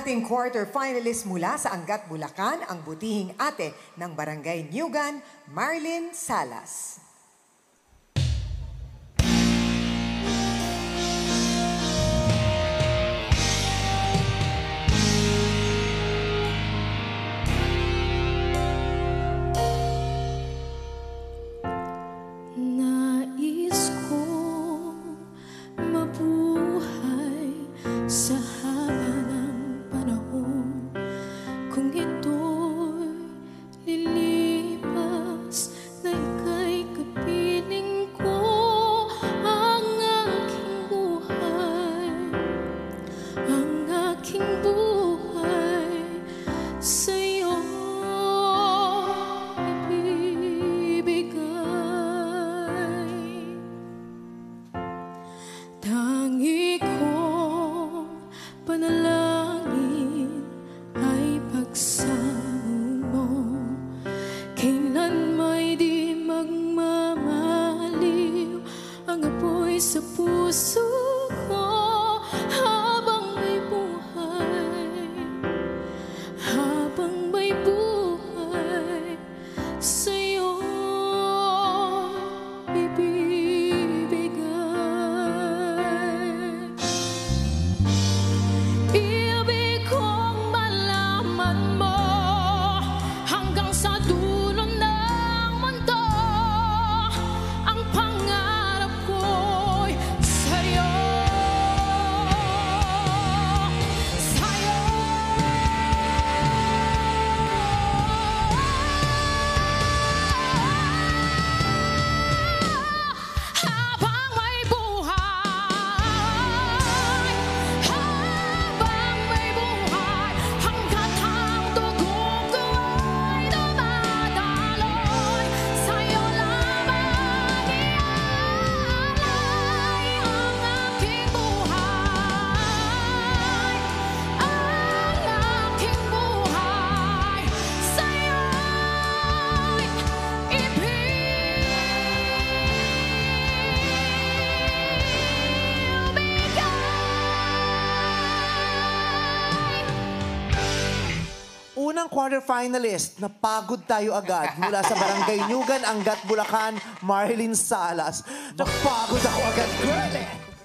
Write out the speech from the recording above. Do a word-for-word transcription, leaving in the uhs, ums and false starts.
ating quarterfinalist mula sa Angat, Bulacan, ang butihing ate ng Barangay Nyugan, Marlyn Salas. Nais ko mabuhay sa haba ng panahon, kung ito'y lilipas na ika'y kapiling ko. Ang aking buhay, ang aking buhay sa'yo tangi kong panalangin ay pagsamo mo, kailan may di magmamaliw ang apoy sa puso ko. Habang may buhay, habang may buhay sa'yo unang quarterfinalist, napagod tayo agad mula sa Barangay Nyugan, Angat, Bulacan, Marlyn Salas. Napagod ako agad, girl eh!